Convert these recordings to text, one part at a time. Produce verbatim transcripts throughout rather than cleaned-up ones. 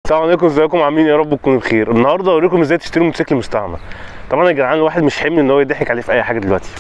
السلام عليكم، ازيكم عاملين؟ يا رب تكونوا بخير. النهارده اوريكم ازاي تشتري موتوسيكل مستعمل. طبعا يا جدعان الواحد مش حمل ان هو يضحك عليه في اي حاجه دلوقتي،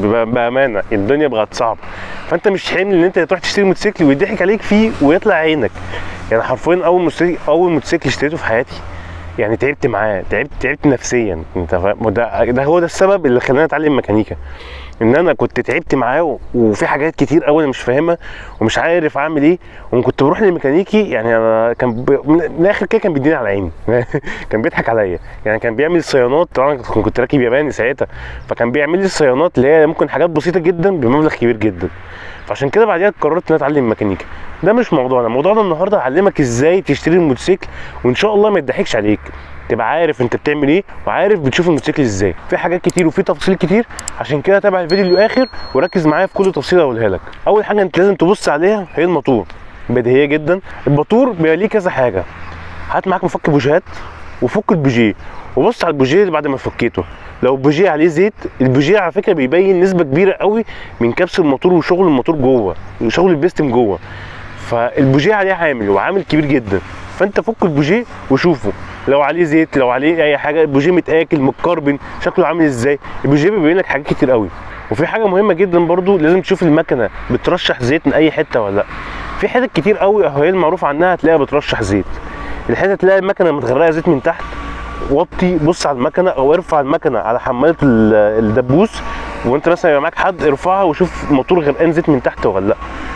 بامانه الدنيا بقت صعبه، فانت مش حمل ان انت تروح تشتري موتوسيكل ويضحك عليك فيه ويطلع عينك. يعني حرفيا اول موتوسيكل اول موتوسيكل اشتريته في حياتي، يعني تعبت معاه، تعبت تعبت نفسيا، انت فاهم؟ ده, ده هو ده السبب اللي خلاني اتعلم ميكانيكا، ان انا كنت تعبت معاه وفي حاجات كتير قوي انا مش فاهمها ومش عارف اعمل ايه، وكنت بروح للميكانيكي. يعني انا كان ب... من الاخر كده كان بيديني على عيني كان بيضحك عليا، يعني كان بيعمل صيانات. طبعا كنت راكب ياباني ساعتها، فكان بيعمل لي الصيانات اللي هي ممكن حاجات بسيطه جدا بمبلغ كبير جدا. فعشان كده بعديها قررت ان انا اتعلم ميكانيكا. ده مش موضوعنا، موضوعنا النهارده هعلمك ازاي تشتري الموتوسيكل، وان شاء الله ما يضحكش عليك، تبقى عارف انت بتعمل ايه وعارف بتشوف الموتوسيكل ازاي. في حاجات كتير وفي تفاصيل كتير، عشان كده تابع الفيديو للاخر وركز معايا في كل تفصيله هقولها لك. اول حاجه انت لازم تبص عليها هي الموتور، بديهيه جدا. الموتور بيبقى ليه كذا حاجه. هات معاك مفك بوجيهات وفك البوجيه، وبص على البوجيه بعد ما فكيته. لو البوجيه عليه زيت، البوجيه على فكره بيبين نسبه كبيره قوي من كبس الموتور وشغل الموتور جوه، شغل البيستم جوه. فالبوجيه عليه عامل وعامل كبير جدا، فانت فك البوجيه وشوفه لو عليه زيت، لو عليه اي حاجه، البوجيه متاكل متكربن، شكله عامل ازاي. البوجيه بيبين لك حاجات كتير قوي. وفي حاجه مهمه جدا برضو، لازم تشوف المكنه بترشح زيت من اي حته ولا لا. في حتت كتير قوي هي المعروف عنها هتلاقيها بترشح زيت، الحته تلاقي المكنه متغرقه زيت من تحت. وطي بص على المكنه او ارفع المكنه على حماله الدبوس، وانت مثلا يبقى معاك حد ارفعها وشوف الموتور غرقان زيت من تحت ولا لا.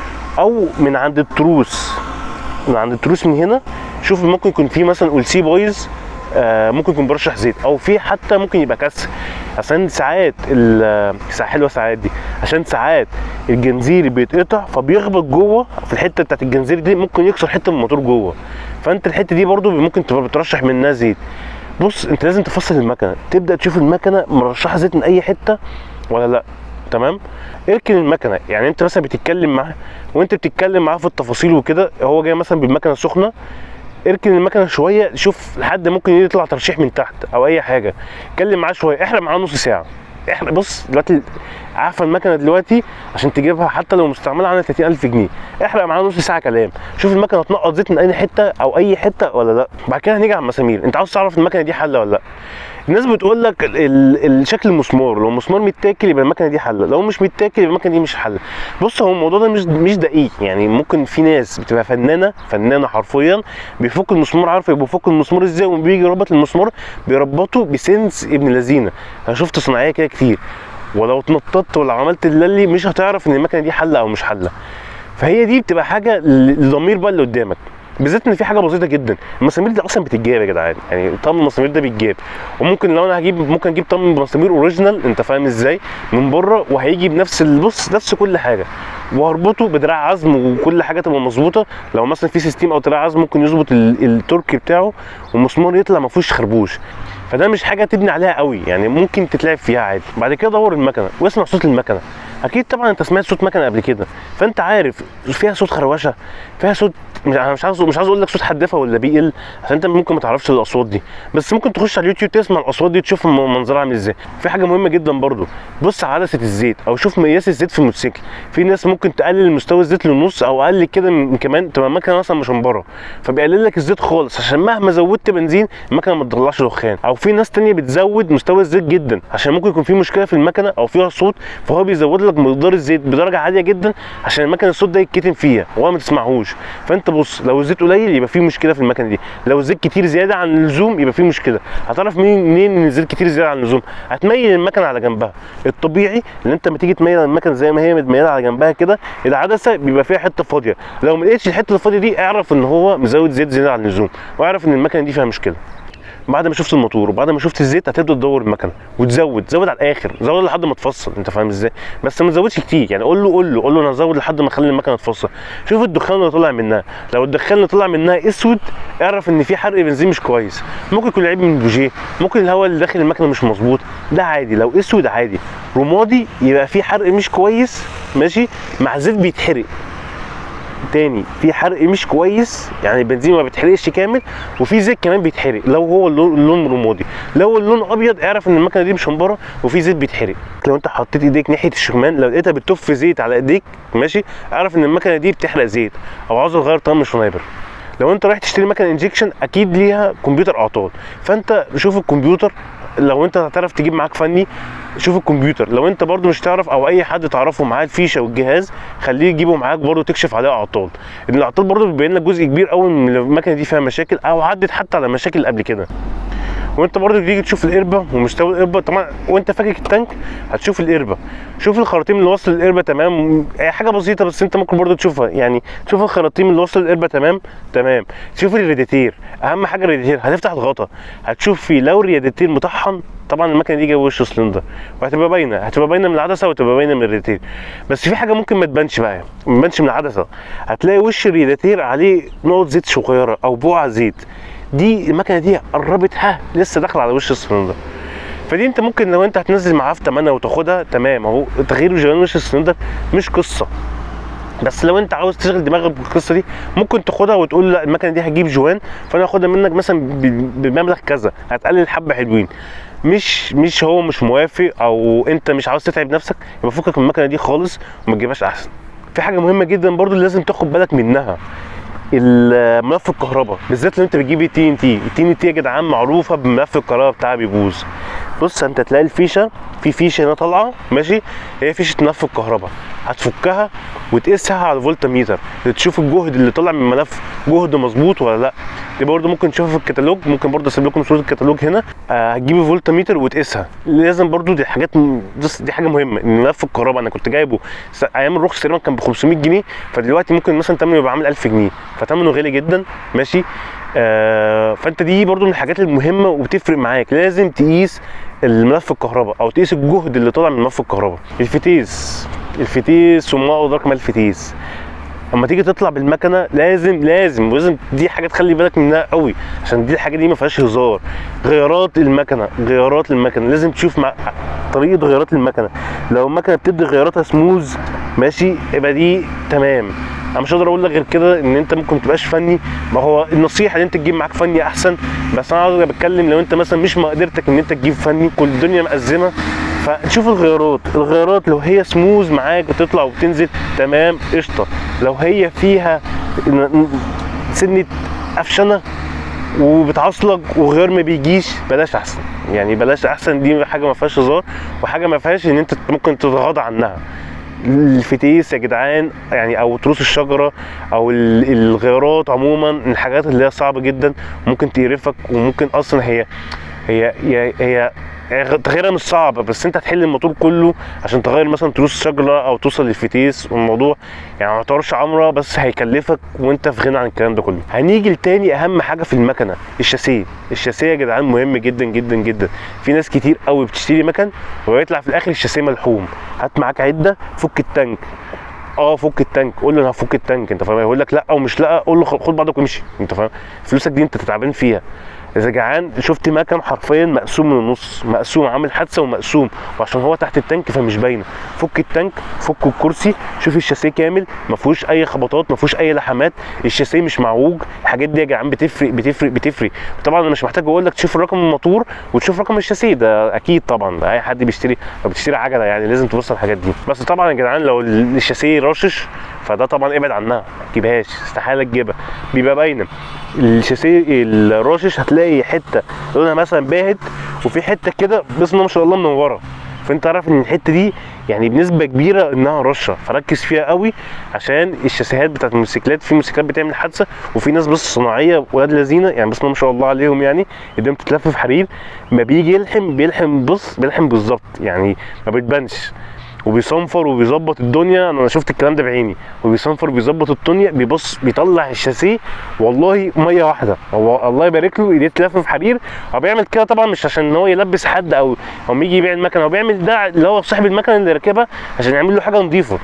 او من عند التروس، من عند التروس من هنا شوف ممكن يكون في مثلا اولسي بايظ، آه ممكن يكون برشح زيت، او في حتى ممكن يبقى كسر. عشان ساعات ساعه حلوه ساعات دي، عشان ساعات الجنزير بيتقطع فبيخبط جوه في الحته بتاعت الجنزير دي، ممكن يكسر حته من الموتور جوه، فانت الحته دي برده ممكن تبقى بترشح منها زيت. بص انت لازم تفصل المكنه، تبدا تشوف المكنه مرشحه زيت من اي حته ولا لا. تمام؟ اركن المكنه، يعني انت مثلا بتتكلم معاه وانت بتتكلم معاه في التفاصيل وكده، هو جاي مثلا بالمكنه سخنه، اركن المكنه شويه، شوف لحد ممكن يطلع ترشيح من تحت او اي حاجه، اتكلم معاه شويه، احرق معاه نص ساعه. احرق. بص دلوقتي عارفه المكنه دلوقتي عشان تجيبها حتى لو مستعمله عنها تلاتين ألف جنيه، احرق معاه نص ساعه كلام، شوف المكنه تنقط زيت من اي حته او اي حته ولا لا. بعد كده هنيجي على المسامير، انت عاوز تعرف المكنه دي حله ولا لا. الناس بتقول لك الشكل المسمار، لو المسمار متاكل يبقى المكنه دي حله، لو مش متاكل يبقى المكنه دي مش حله. بص هو الموضوع ده مش مش دقيق، يعني ممكن في ناس بتبقى فنانه فنانه حرفيا بيفك المسمار، عارفه يبقى بيفك المسمار ازاي، وبيجي يربط المسمار بيربطه بسنس ابن لذينه. انا شفت صناعيه كده كتير، ولو اتنططت ولا عملت اللي مش هتعرف ان المكنه دي حله او مش حله. فهي دي بتبقى حاجه للضمير بقى اللي قدامك، بالذات ان في حاجه بسيطه جدا. المسامير دي اصلا بتتجاب يا جدعان، يعني طقم المسامير ده بيتجاب، وممكن لو انا هجيب ممكن اجيب طقم مسامير اوريجينال، انت فاهم ازاي، من بره، وهيجي بنفس البص نفس كل حاجه، وهربطه بدراع عزم وكل حاجه تبقى مظبوطه. لو مثلا في سيستم او دراع عزم ممكن يظبط التورك بتاعه والمسمار يطلع ما فيهوش خربوش. فده مش حاجه تبني عليها قوي، يعني ممكن تتلعب فيها عادي. بعد كده دور المكنه واسمع صوت المكنه. اكيد طبعا انت سمعت صوت مكنه قبل كده، فانت عارف فيها صوت خروشه، فيها صوت، انا مش عاوز مش عاوز اقول لك صوت حدافه ولا بيقل، عشان انت ممكن ما تعرفش الاصوات دي، بس ممكن تخش على اليوتيوب تسمع الاصوات دي تشوف منظرها عامل ازاي. في حاجه مهمه جدا برضو، بص على عدسه الزيت او شوف مقياس الزيت في الموتوسيكل. في ناس ممكن تقلل مستوى الزيت للنص او اقل كده من كمان، تبقى المكنه مثلا مشمبره فبيقلل لك الزيت خالص، عشان مهما زودت بنزين المكنه ما تطلعش دخان. او في ناس تانية بتزود مستوى الزيت جدا عشان ممكن يكون في مشكله في المكنه او فيها صوت، فهو بيزود لك مقدار الزيت بدرجه عاليه جدا عشان المكنه الصوت ده يتكتم فيها وهو ما تسمعهوش. فانت بص لو الزيت قليل يبقى في مشكله في المكنه دي، لو الزيت كتير زياده عن اللزوم يبقى في مشكله. هتعرف منين منين ان الزيت كتير زياده عن اللزوم؟ هتميل المكنه على جنبها. الطبيعي ان انت لما تيجي تميل المكنه زي ما هي متميله على جنبها كده، العدسه بيبقى فيها حته فاضيه، لو ما لقيتش الحته الفاضيه دي اعرف ان هو مزود زيت زياده عن اللزوم، واعرف ان المكنه دي فيها مشكله. بعد ما شفت الموتور وبعد ما شفت الزيت هتبدا تدور المكنه وتزود، زود على الاخر، زود لحد ما تفصل، انت فاهم ازاي؟ بس ما تزودش كتير، يعني قول له قول له قول له انا هزود لحد ما اخلي المكنه تفصل. شوف الدخان اللي طلع منها، لو الدخان اللي طلع منها اسود اعرف ان في حرق بنزين مش كويس، ممكن يكون العيب من البوجيه، ممكن الهواء اللي داخل المكنه مش مظبوط، ده عادي. لو اسود عادي، رمادي يبقى في حرق مش كويس، ماشي، مع زيت بيتحرق. تاني في حرق مش كويس، يعني البنزين ما بيتحرقش كامل، وفي زيت كمان بيتحرق لو هو اللون رمادي. لو اللون ابيض اعرف ان المكنه دي مشمبره وفي زيت بيتحرق. لو انت حطيت ايديك ناحيه الشمال لو لقيتها بتطف زيت على ايديك، ماشي، اعرف ان المكنه دي بتحرق زيت او عاوز تغير طقم الشنايبر. لو انت رايح تشتري مكنه انجكشن اكيد ليها كمبيوتر اعطال، فانت شوف الكمبيوتر. لو انت هتعرف تجيب معاك فني شوف الكمبيوتر، لو انت برضو مش تعرف او اي حد تعرفه معاه الفيشه والجهاز خليه يجيبه معاك برضو تكشف عليه اعطال، لان الاعطال برضو بيبين لك جزء كبير قوي من المكنه دي فيها مشاكل او عدت حتى على مشاكل قبل كده. وانت برضو تيجي تشوف القربه ومستوى القربه طبعا، وانت فاكك التانك هتشوف القربه، شوف الخراطيم اللي وصل القربه تمام، اي حاجه بسيطه بس انت ممكن برضو تشوفها، يعني تشوف الخراطيم اللي وصل القربه تمام تمام. شوف الريديتير، اهم حاجه الريديتير، هتفتح الغطا هتشوف فيه لو الريديتير مطحن طبعا المكنه دي جايه وش سلندر، وهتبقى باينه، هتبقى باينه من العدسه وهتبقى باينه من الريديتير. بس في حاجه ممكن ما تبانش بقى، ما تبانش من العدسه، هتلاقي وش الريديتير عليه نقط زيت صغيره او بقع زيت، دي المكنه دي قربت ها لسه داخله على وش السلندر. فدي انت ممكن لو انت هتنزل معاه في ثمنها وتاخدها تمام اهو، تغيير وجوان وش السلندر مش قصه. بس لو انت عاوز تشغل دماغك بالقصه دي ممكن تاخدها وتقول لا المكنه دي هتجيب جوان فانا هاخدها منك مثلا بمبلغ كذا، هتقلل حبه حلوين. مش مش هو مش موافق او انت مش عاوز تتعب نفسك يبقى فكك من المكنه دي خالص وما تجيبهاش احسن. في حاجه مهمه جدا برضو اللي لازم تاخد بالك منها، الملف الكهرباء بالذات لو انت بتجيب تي ان تي. التي ان تي يا جدعان معروفه بملف الكهرباء بتاعها بيبوظ. بص انت تلاقي الفيشه في فيشه هنا طالعه ماشي، هي فيشه ملف الكهرباء، هتفكها وتقيسها على الفولتميتر تشوف الجهد اللي طالع من الملف جهد مظبوط ولا لا. دي برده ممكن تشوفها في الكتالوج، ممكن برده اسيب لكم صوره الكتالوج هنا. آه هتجيب الفولتميتر وتقيسها، لازم برده دي حاجات، دي حاجه مهمه. ان ملف الكهرباء انا كنت جايبه ايام الرخص تقريبا كان ب خمسمية جنيه، فدلوقتي ممكن مثلا ثمنه يبقى عامل ألف جنيه، فثمنه غالي جدا ماشي. آه فانت دي برده من الحاجات المهمه وبتفرق معاك، لازم تقيس الملف الكهرباء او تقيس الجهد اللي طالع من ملف الكهرباء. الفتيس الفتيس وما ادراك ما الفتيس، اما تيجي تطلع بالمكنه لازم لازم لازم دي حاجه تخلي بالك منها قوي، عشان دي الحاجه دي ما فيهاش هزار. غيارات المكنه غيارات المكنه لازم تشوف مع طريقه غيارات المكنه، لو المكنه بتدي غياراتها سموز ماشي يبقى دي تمام. انا مش هقدر اقول لك غير كده ان انت ممكن ما تبقاش فني، ما هو النصيحه ان انت تجيب معاك فني احسن، بس انا عاوز بتكلم لو انت مثلا مش مقدرتك ان انت تجيب فني، كل الدنيا مأزمه، فتشوف الغيارات الغيارات لو هي سموز معاك بتطلع وبتنزل تمام قشطه، لو هي فيها سنه قفشنه وبتعصلك وغير ما بيجيش بلاش احسن، يعني بلاش احسن. دي حاجه ما فيهاش هزار وحاجه ما فيهاش ان انت ممكن تتغاضى عنها. الفتيس يا جدعان يعني او تروس الشجره او الغيارات عموما من الحاجات اللي هي صعبه جدا، ممكن تقرفك وممكن اصلا هي هي هي, هي تغييرها مش صعب، بس انت هتحل الموتور كله عشان تغير مثلا تروس شجره او توصل للفتيس، والموضوع يعني ما يعتبرش عمره بس هيكلفك وانت في غنى عن الكلام ده كله. هنيجي لتاني اهم حاجه في المكنه، الشاسيه. الشاسيه يا جدعان مهم جدا جدا جدا. في ناس كتير قوي بتشتري مكن ويطلع في الاخر الشاسيه ملحوم. هات معاك عده فك التانك، اه فك التانك، قول له انا هفك التانك انت فاهم، يقول لك لا او مش لا، قول له خد بعضك وامشي انت فاهم، فلوسك دي انت تعبان فيها. اذا جعان شفت مكن حرفيا مقسوم من النص، مقسوم عامل حادثه ومقسوم، وعشان هو تحت التانك فمش باينه. فك التانك، فك الكرسي، شوف الشاسيه كامل ما فيهوش اي خبطات، ما فيهوش اي لحمات، الشاسيه مش معوج. الحاجات دي يا جدعان بتفرق بتفرق بتفرق. طبعا انا مش محتاج اقول لك تشوف رقم الموتور وتشوف رقم الشاسيه، ده اكيد طبعا ده اي حد بيشتري لو بتشتري عجله يعني لازم تبص على الحاجات دي. بس طبعا يا جدعان لو الشاسيه راشش فده طبعا ابعد عنها، ما تجيبهاش، استحاله تجيبها، بيبقى باينه. الشاسيه الراشش هتلاقي حته لونها مثلا باهت وفي حته كده بسم الله ما شاء الله منوره، فانت عارف ان الحته دي يعني بنسبه كبيره انها رشه، فركز فيها قوي عشان الشاسيهات بتاعت الموتوسيكلات، في موتوسيكلات بتعمل حادثه وفي ناس بس صناعيه ولاد لذينه يعني بسم الله ما شاء الله عليهم، يعني ايديهم بتتلف في حرير، ما بيجي يلحم بيلحم بص بيلحم بالظبط، يعني ما بتبانش، وبيصنفر وبيظبط الدنيا. انا شفت الكلام ده بعيني، وبيصنفر وبيظبط الدنيا، بيبص بيطلع الشاسيه والله ميه واحده، هو الله يبارك له ايديه تلف في حرير. هو بيعمل كده طبعا مش عشان ان هو يلبس حد او او يجي يبيع المكنه، هو بيعمل ده اللي هو صاحب المكنه اللي راكبها عشان يعمل له حاجه نظيفه.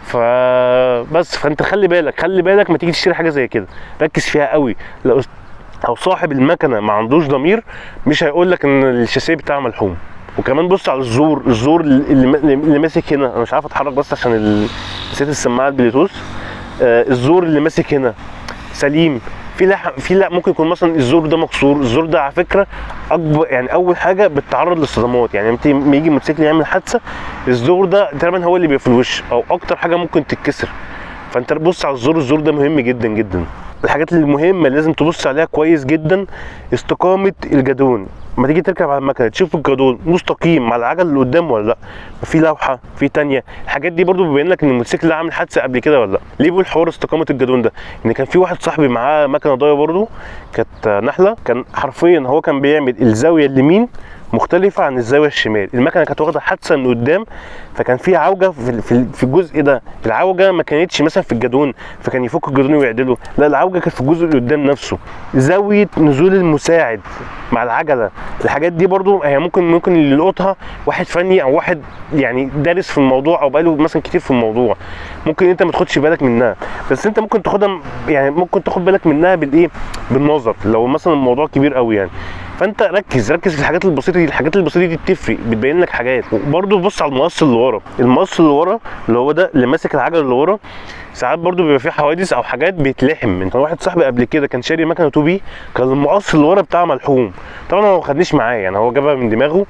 فبس فانت خلي بالك خلي بالك ما تيجي تشتري حاجه زي كده، ركز فيها قوي. لو او صاحب المكنه ما عندوش ضمير مش هيقول لك ان الشاسيه بتاعه ملحوم. وكمان بص على الزور، الزور اللي, اللي ماسك هنا، انا مش عارف اتحرك بس عشان نسيت السماعه البلوتوث. آه الزور اللي ماسك هنا سليم، في لا في لا ممكن يكون مثلا الزور ده مكسور. الزور ده على فكره اكبر يعني اول حاجه بتتعرض للصدمات، يعني لما يجي موتوسيكل يعمل حادثه الزور ده تقريبا هو اللي بيبقى في الوش او اكتر حاجه ممكن تتكسر. فانت بص على الزور، الزور ده مهم جدا جدا. الحاجات المهمه اللي لازم تبص عليها كويس جدا، استقامه الجدون. لما تيجي تركب على المكنه تشوف الجدون مستقيم مع العجل اللي قدام ولا لا، في لوحه في تانية. الحاجات دي برضو بيبين لك ان الموتوسيكل ده عامل حادثه قبل كده ولا لا. ليه بقول حوار استقامه الجدون ده؟ ان كان في واحد صاحبي معاه مكنه ضايه برضو، كانت نحله، كان حرفيا هو كان بيعمل الزاويه اليمين مختلفه عن الزاويه الشمال. المكنه كانت واخده حادثه من قدام، فكان في عوجه في في الجزء ده. العوجه ما كانتش مثلا في الجدون فكان يفك الجدون ويعدله، لا العوجه كانت في الجزء اللي قدام نفسه. زاويه نزول المساعد مع العجله، الحاجات دي برضو هي ممكن ممكن اللي يلقطها واحد فني او واحد يعني دارس في الموضوع او بقاله مثلا كتير في الموضوع، ممكن انت ما تاخدش بالك منها، بس انت ممكن تاخدها يعني ممكن تاخد بالك منها بالايه، بالنظر، لو مثلا الموضوع كبير قوي يعني. فانت ركز ركز في الحاجات البسيطه دي، الحاجات البسيطه دي بتفرق، بتبين لك حاجات. وبرده بص على المقص اللي ورا، المقص اللي ورا اللي هو ده اللي ماسك العجل اللي ورا، ساعات برده بيبقى فيه حوادث او حاجات بيتلحم. انت واحد صاحبي قبل كده كان شاري مكنه تو بي، كان المقص اللي ورا بتاعها ملحوم، طبعا هو ما خدنيش معاه يعني، هو جابها من دماغه،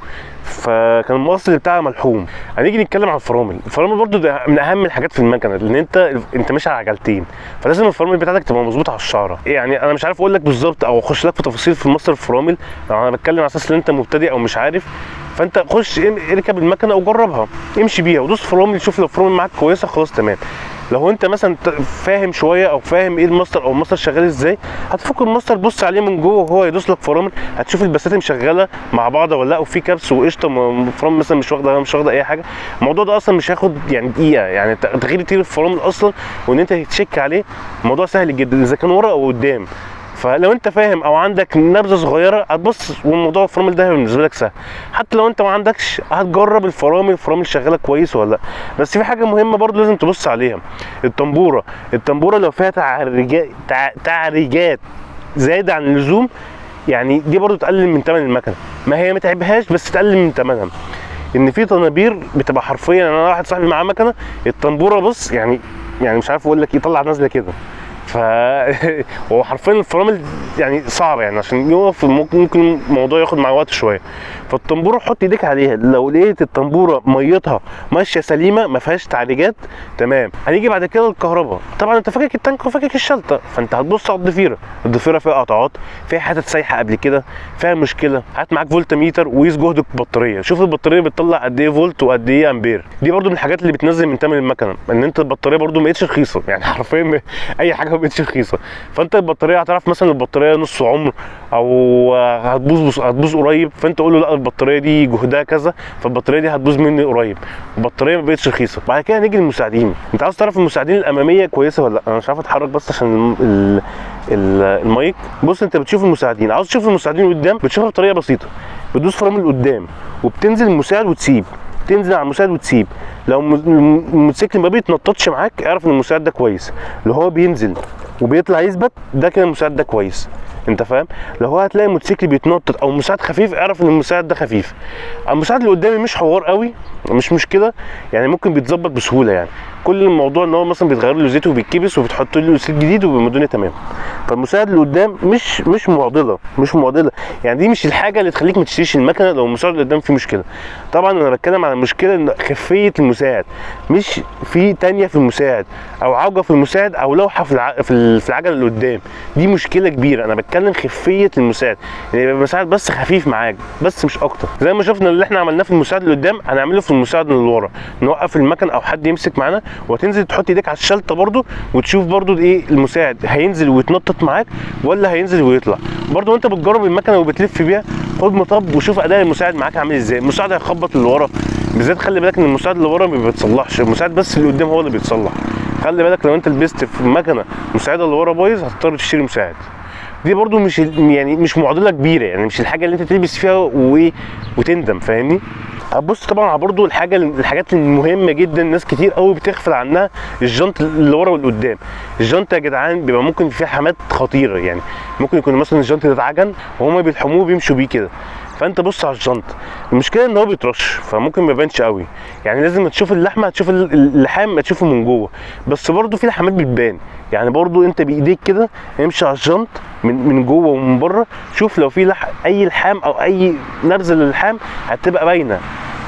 فكان المقص اللي بتاعها ملحوم. هنيجي نتكلم عن الفرامل. الفرامل برده ده من اهم الحاجات في المكنه، لان انت انت ماشي على عجلتين، فلازم الفرامل بتاعتك تبقى مظبوطه على الشعره. يعني انا مش عارف اقول لك بالظبط او اخش لك في تفاصيل في مصدر الفرامل، انا بتكلم على اساس ان انت مبتدئ او مش عارف، فانت خش اركب المكنه وجربها، امشي بيها ودوس فرامل، شوف لو الفرامل معاك كويسه خلاص تمام. لو انت مثلا فاهم شويه او فاهم ايه الماستر او الماستر شغال ازاي، هتفك الماستر بص عليه من جوه وهو يدوس لك فرامل، هتشوف البساتين شغاله مع بعض ولا لا، وفي كبس وقشطه، فرامل مثلا مش واخده مش واخده اي حاجه. الموضوع ده اصلا مش هياخد يعني دقيقه، يعني تغيير تير الفرامل اصلا وان انت تتشيك عليه الموضوع سهل جدا اذا كان ورا او قدام. فلو انت فاهم او عندك نبذه صغيره هتبص والموضوع الفرامل ده بالنسبه لك سهل. حتى لو انت ما عندكش هتجرب الفرامل، الفرامل شغاله كويس ولا لا. بس في حاجه مهمه برضو لازم تبص عليها، الطنبوره. الطنبوره لو فيها تعريجات تعريجات زايده عن اللزوم، يعني دي برضو تقلل من ثمن المكنه، ما هي ما تعبهاش بس تقلل من ثمنها. ان في طنابير بتبقى حرفيا، انا واحد صاحبي معاه مكنه الطنبوره بص يعني يعني مش عارف اقول لك يطلع نازله كده، ف هو حرفيا الفرامل يعني صعب يعني عشان يقف، ممكن الموضوع ياخد معاه وقت شويه. فالطنبوره حط ايديك عليها، لو لقيت الطنبوره ميتها ماشيه سليمه ما فيهاش تعريجات تمام. هنيجي بعد كده للكهرباء، طبعا انت فاكك التانك وفاكك الشلته، فانت هتبص على الضفيره، الضفيره فيها قطعات، فيها حتت سايحه قبل كده، فيها مشكله، هات معاك فولت ميتر وقيس جهد البطاريه، شوف البطاريه بتطلع قد ايه فولت وقد ايه امبير. دي برده من الحاجات اللي بتنزل من ثمن المكنه، ان انت البطاريه برده ما بقتش رخيصه، يعني حرفيا اي حاجه ما بقتش رخيصه. فانت البطاريه هتعرف مثلا البطاريه نص عمر او هتبوظ هتبوظ قريب، فانت قول له لا البطاريه دي جهدها كذا، فالبطاريه دي هتبوظ مني قريب، البطاريه ما بقتش رخيصه. بعد كده نيجي للمساعدين. انت عاوز تعرف المساعدين الاماميه كويسه ولا لا؟ انا مش عارف اتحرك بس عشان ال ال المايك. بص انت بتشوف المساعدين، عاوز تشوف المساعدين قدام بتشوفها بطريقه بسيطه، بتدوس فرامل قدام وبتنزل المساعد وتسيب، تنزل على المساعد وتسيب. لو الموتوسيكل ما بيتنططش معاك اعرف ان المساعد ده كويس، لو هو بينزل وبيطلع يثبت ده كده المساعد ده كويس، انت فاهم؟ لو هو هتلاقي الموتوسيكل بيتنطط او مساعد خفيف اعرف ان المساعد ده خفيف. المساعد اللي قدامي مش حوار قوي، مش مشكله يعني، ممكن بيتظبط بسهوله يعني. كل الموضوع ان هو مثلا بيتغير له زيت وبيتكبس وبتحط له زيت جديد وبيبقى الدنيا تمام. فالمساعد اللي قدام مش مش معضله، مش معضله يعني، دي مش الحاجه اللي تخليك ما تشتريش المكنه لو المساعد اللي قدام فيه مشكله. طبعا انا بتكلم على المشكله ان خفيه المساعد، مش في تانيه في المساعد او عوجه في المساعد او لوحه في الع... في العجله اللي قدام، دي مشكله كبيره. انا بتكلم خفيه المساعد، يعني يبقى المساعد بس خفيف معاك بس مش اكتر. زي ما شفنا اللي احنا عملناه في المساعد اللي قدام هنعمله في المساعد اللي ورا، نوقف المكن او حد يمسك معانا وتنزل تحط ايديك على الشلته برده وتشوف برده ايه المساعد هينزل ويتنطط معاك ولا هينزل ويطلع. برده وانت بتجرب المكنه وبتلف بيها خد مطب وشوف اداء المساعد معاك عامل ازاي. المساعد هيخبط اللي ورا بالذات، خلي بالك ان المساعد اللي ورا ما بيتصلحش، المساعد بس اللي قدام هو اللي بيتصلح. خلي بالك لو انت لبست في المكنه مساعد اللي ورا بايظ هتضطر تشتري مساعد. دي برده مش يعني مش معضله كبيره يعني، مش الحاجه اللي انت تلبس فيها وايه وتندم، فاهمني؟ هتبص طبعا على برده الحاجه الحاجات المهمه جدا ناس كتير قوي بتغفل عنها، الجنط اللي ورا والقدام. الجنط يا جدعان بيبقى ممكن فيه حمات خطيره، يعني ممكن يكون مثلا الجنط ده اتعجن وهما بيلحموه بيمشوا بيه كده، فانت بص على الجنط. المشكله ان هو بيترش فممكن ما يبانش قوي، يعني لازم تشوف اللحمه هتشوف اللحام ما تشوفه من جوه، بس برده في لحمات بتبان، يعني برده انت بايديك كده امشي على الجنط من من جوه ومن بره، شوف لو في لح... اي لحام او اي نبذه للحام هتبقى باينه.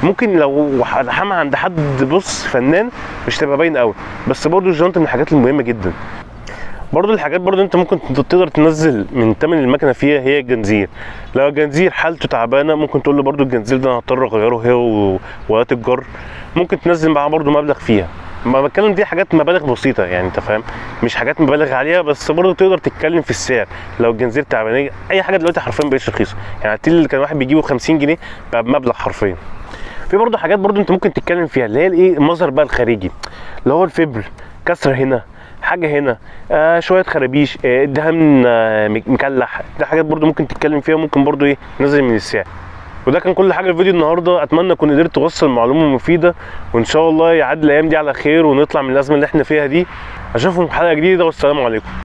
ممكن لو لحمها عند حد بص فنان مش تبقى باين قوي، بس برضو الجنط من الحاجات المهمه جدا. برضو الحاجات برضو انت ممكن تقدر تنزل من ثمن المكنه فيها هي الجنزير. لو الجنزير حالته تعبانه ممكن تقول له برضو الجنزير ده انا هضطر اغيره هي ووقت الجر، ممكن تنزل معاه برضو مبلغ فيها. ما بتكلم دي حاجات مبالغ بسيطه يعني انت فاهم، مش حاجات مبالغ عليها، بس برضو تقدر تتكلم في السعر. لو الجنزير تعبان اي حاجه دلوقتي حرفيا بقتش رخيصه، يعني التيل اللي كان واحد بيجيبه خمسين جنيه بقى بمبلغ حرفيا. في برضو حاجات برضو انت ممكن تتكلم فيها اللي هي الايه المظهر بقى الخارجي، اللي هو الفبر، كسر هنا، حاجه هنا، آه شويه خرابيش، آه الدهان آه مكلح. ده حاجات برضو ممكن تتكلم فيها، ممكن برضو ايه نزل من السعر. وده كان كل حاجه في الفيديو النهارده. اتمنى اكون قدرت اوصل معلومه مفيده، وان شاء الله يعدي الايام دي على خير ونطلع من الازمه اللي احنا فيها دي. اشوفكم في حلقه جديده والسلام عليكم.